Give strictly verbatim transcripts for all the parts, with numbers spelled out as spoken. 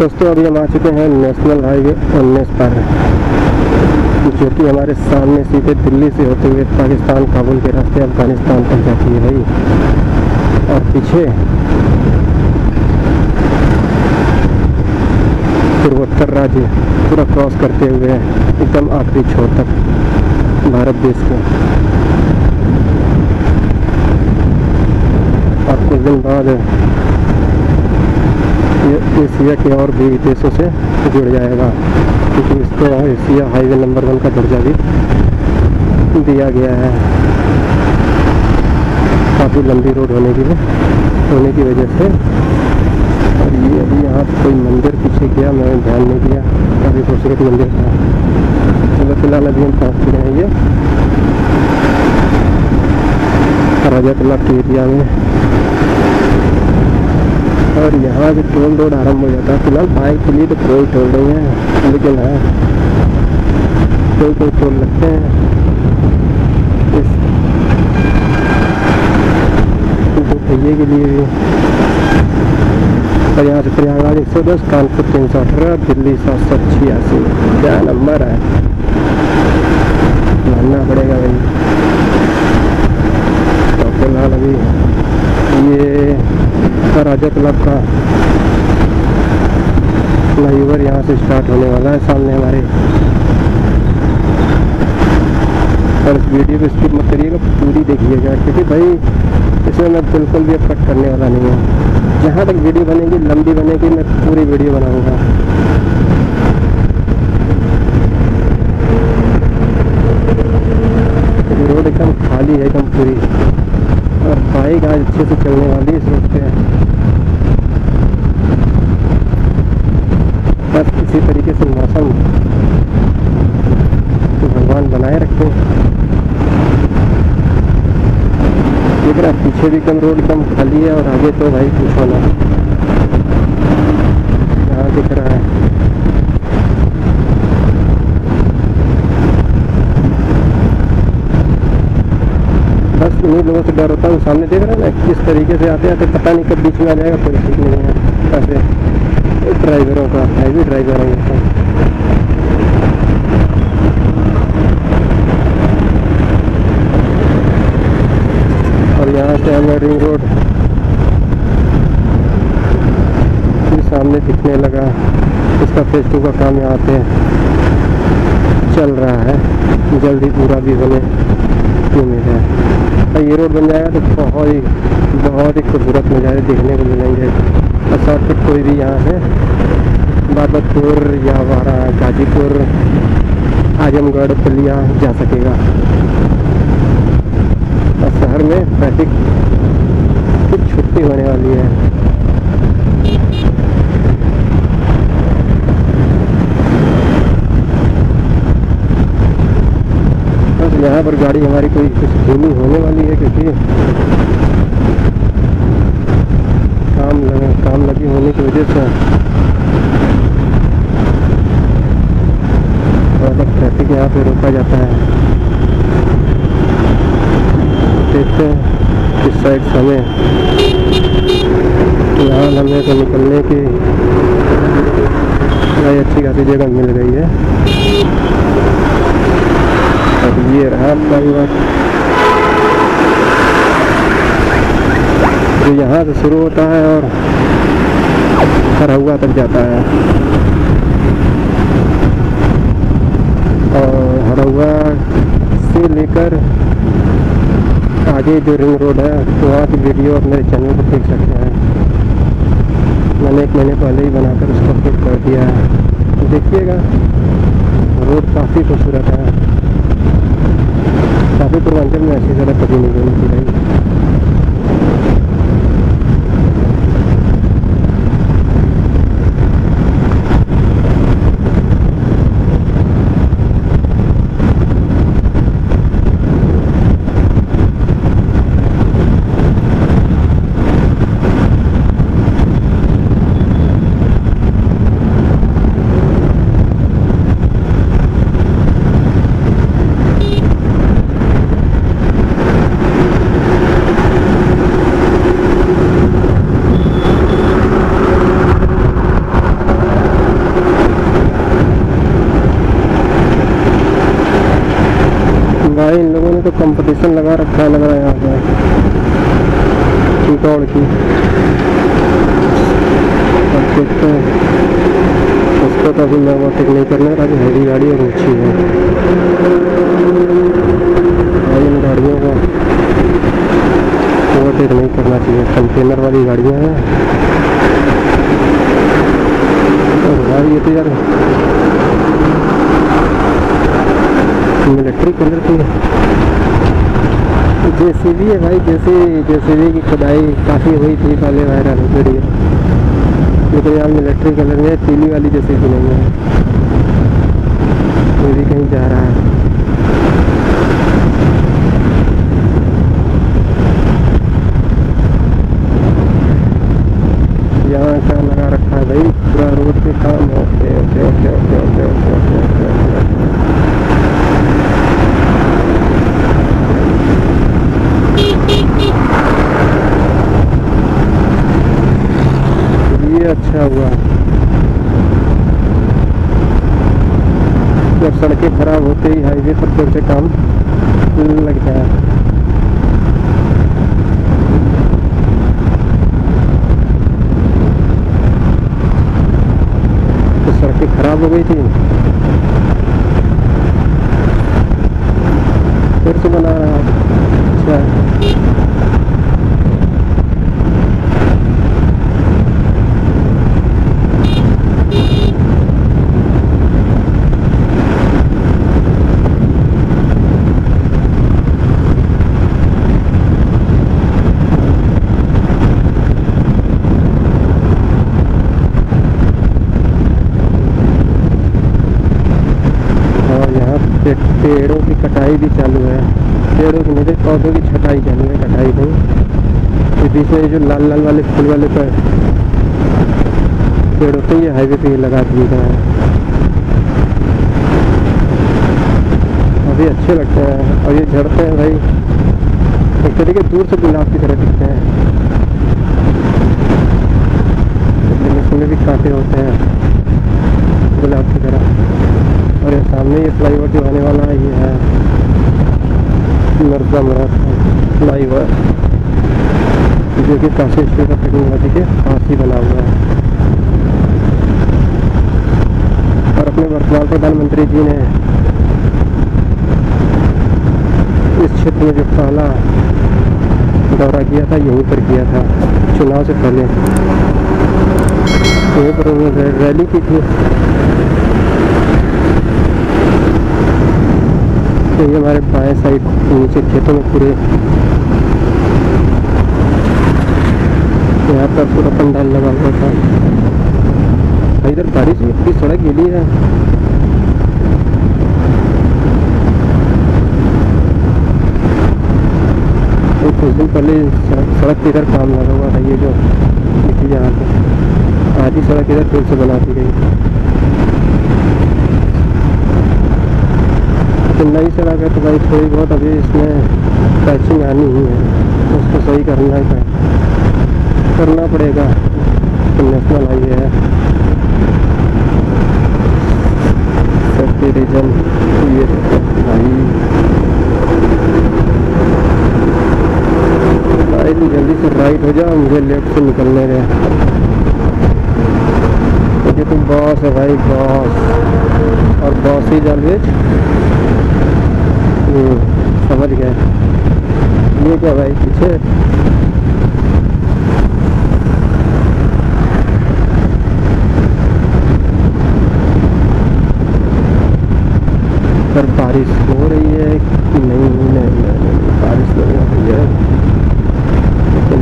दोस्तों अभी हम आ चुके हैं नेशनल हाईवे उन्नीस पर, जो कि हमारे सामने सीधे दिल्ली से होते हुए पाकिस्तान काबुल के रास्ते अफगानिस्तान तक जाती है भाई। और पीछे पूर्वोत्तर राज्य पूरा क्रॉस करते हुए एकदम आखिरी छोर तक भारत देश के। और कुछ दिन बाद ये एशिया के और भी देशों से जुड़ जाएगा, क्योंकि इसको एशिया हाईवे नंबर वन का दर्जा भी दिया गया है। काफ़ी लंबी रोड होने की होने की वजह से। और ये अभी यहाँ कोई मंदिर पीछे गया, मैंने ध्यान नहीं दिया, काफ़ी खूबसूरत मंदिर था। चलो फिलहाल अभी हम पहुँच चुके हैं ये राजा तलाब के एरिया में। और यहाँ से टोल रोड आरम्भ हो जाता है। फिलहाल बाइक के लिए तो कोई टोल नहीं है, लेकिन है कोई कोई टोल लगते हैं इस दो पहिए के लिए भी। और यहाँ से प्रयागराज एक सौ दस, कानपुर तीन सौ अठारह, दिल्ली सात सौ छियासी। क्या नंबर है, मानना पड़ेगा भाई। तो फिलहाल अभी ये राजा क्लब का फ्लाईओवर यहाँ से स्टार्ट होने वाला है सामने हमारे। और इस वीडियो को स्किप मत करिएगा, पूरी देखिएगा, क्योंकि भाई इसमें मैं बिल्कुल भी अब कट करने वाला नहीं हूँ। जहाँ तक वीडियो बनेगी, लंबी बनेगी, मैं पूरी वीडियो बनाऊँगा। रोड एकदम खाली है, एकदम पूरी। और बाइक आज अच्छे से चलने वाली है इस रोड पे। बस इसी तरीके से मौसम तो भगवान बनाए रखे। देख रहा पीछे भी कम रोड एकदम खाली है, और आगे तो भाई पूछो ना, यहाँ दिख रहा है। बस उन्हीं लोगों से डर होता है, सामने देख रहे हैं ना किस तरीके से आते आते पता नहीं कब बीच में आ जाएगा, कोई ठीक नहीं है। ऐसे ड्राइवरों का हैवी ड्राइवर है ये। और यहाँ से हमें रिंग रोड भी सामने दिखने लगा। इसका फेज टू का काम यहाँ पे चल रहा है, जल्दी पूरा भी होने की उम्मीद है। और ये रोड बन जाएगा तो बहुत ही बहुत ही खूबसूरत नज़ारे देखने को मिलेंगे। और शॉर्टकट कोई भी यहाँ से बाबतपुर या वारा गाजीपुर, आजमगढ़, बलिया जा सकेगा। और शहर में ट्रैफिक की छुट्टी होने वाली है। बस यहाँ पर गाड़ी हमारी कोई कुछ धीमी होने वाली है, क्योंकि काम लगे काम लगी होने की वजह से ट्रैफिक यहाँ पे रोका जाता है। देखते हैं इस साइड से हमें यहाँ हमें तो निकलने की भाई अच्छी खासी जगह मिल गई है। अब ये रहा फ्लाईओवर, जो यहाँ से शुरू होता है और हरहुआ तक जाता है। और हरहुआ से लेकर आगे जो रिंग रोड है, तो वहाँ की वीडियो आप मेरे चैनल पर देख सकते हैं। मैंने एक महीने पहले ही बनाकर उसको अपलोड कर दिया है, देखिएगा। रोड काफ़ी खूबसूरत है, काफ़ी पूर्वांचल में ऐसी जगह कभी नहीं घूमी थी भाई। कंपटीशन लगा रखा है लग रहा है यहाँ पे दौड़ की। अब देखते हैं, उसको तो अभी मैं ओवरटेक नहीं करने रहा, अभी हैवी गाड़ी और ऊँची है भाई। इन गाड़ियों को ओवरटेक नहीं करना चाहिए, कंटेनर वाली गाड़ियाँ हैं। और ये तो यार मिलिट्री कलर की जेसीबी है भाई। जैसे जेसीबी की खुदाई काफ़ी हुई थी पहले वायरल वीडियो, लेकिन यहाँ मिलिट्री कलर में पीली वाली जेसीबी नहीं है। ये भी कहीं जा रहा है। यहाँ का लगा रखा है भाई पूरा रोड पे काम। Okay okay okay okay okay okay okay okay ये अच्छा हुआ जब सड़कें खराब होते ही हाईवे पर फिर से काम लग गया। तो सड़कें खराब हो गई थी, फिर से बना रहा है। अच्छा पेड़ों की कटाई भी चालू है। पेड़ों की नहीं, पौधों की छटाई चालू है, कटाई नहीं। ये बीच में जो लाल लाल वाले फूल वाले पेड़ पेड़ होते हैं, ये हाईवे पे लगा दिए गए हैं। अभी अच्छे लगते हैं और ये झड़ते हैं भाई, एक तरीके दूर से गुलाब की तरह दिखते हैं, लेकिन इसमें भी कांटे होते हैं गुलाब की तरह। और ये सामने ये फ्लाईओवर जो आने वाला है, ये है मिर्जा मुराद फ्लाईओवर, जो कि काशी इंस्टीट्यूट ऑफ टेक्नोलॉजी के पास ही बना हुआ है। और अपने वर्तमान प्रधानमंत्री जी ने इस क्षेत्र में जो पहला दौरा किया था यहीं पर किया था, चुनाव से पहले यहीं पर उन्होंने रैली की थी। तो ये हमारे बाएं साइड नीचे खेतों में पूरे यहाँ पर पूरा पंडाल लगा हुआ था। इधर बारिश में पूरी सड़क गिली है। तो कुछ दिन पहले सड़क के इधर काम लगा हुआ था, ये जो दिखी यहाँ पे आधी सड़क इधर फिर से बना दी गई। तो नई सड़क है तो भाई थोड़ी बहुत अभी इसमें पैचिंग आनी ही है, उसको सही करना है करना पड़ेगा। तो नेशनल हाईवे है, सबके रीजन ये भाई भाई तो जल्दी से राइट हो जाओ, मुझे लेफ्ट से निकलने रहे। ये तो बॉस है भाई, बॉस और बॉस ही जलवेज समझ गए। ये क्या भाई पीछे पर बारिश हो रही है कि नहीं? नहीं नहीं, नहीं बारिश नहीं हो रही है, लेकिन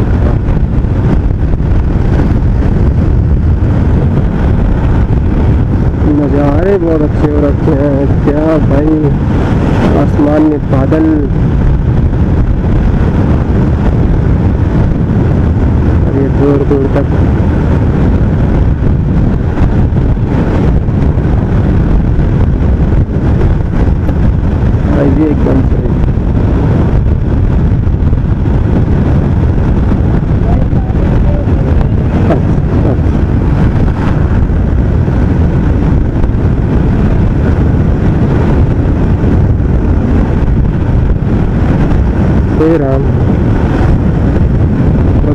नज़ारे बहुत अच्छे हो रखे हैं। क्या भाई, आसमान में बादल, और ये दूर दूर तक ये एकदम सही।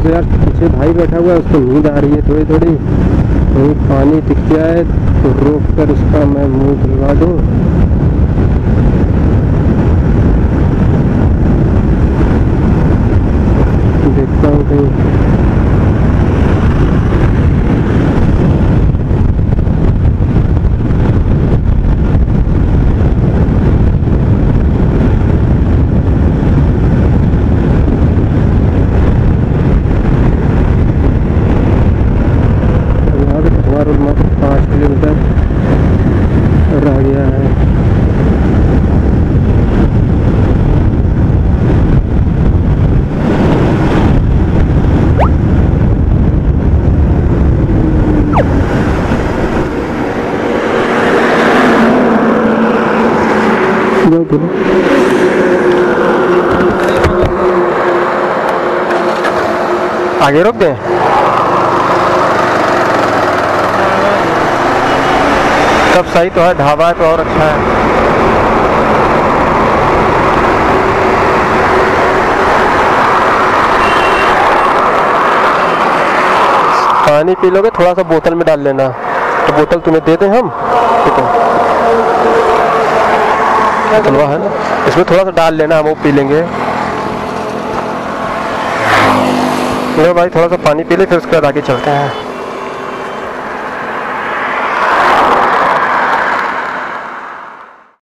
तो यार पीछे भाई बैठा हुआ है, उसको नींद आ रही है थोड़ी थोड़ी, कहीं पानी दिख जाए तो रोक कर उसका मैं मुंह धुलवा दूँ। देखता हूँ कहीं पाँच किलोमीटर रह गया है। आगे रोक दें। सब सही तो है, ढाबा है तो और अच्छा है। पानी पी लोगे थोड़ा सा बोतल में डाल लेना, तो बोतल तुम्हें दे दें हम, ठीक है? बोतलवा है ना, इसमें थोड़ा सा डाल लेना, हम वो पी लेंगे। लो भाई थोड़ा सा पानी पी ले, फिर उसके बाद आगे चलते हैं।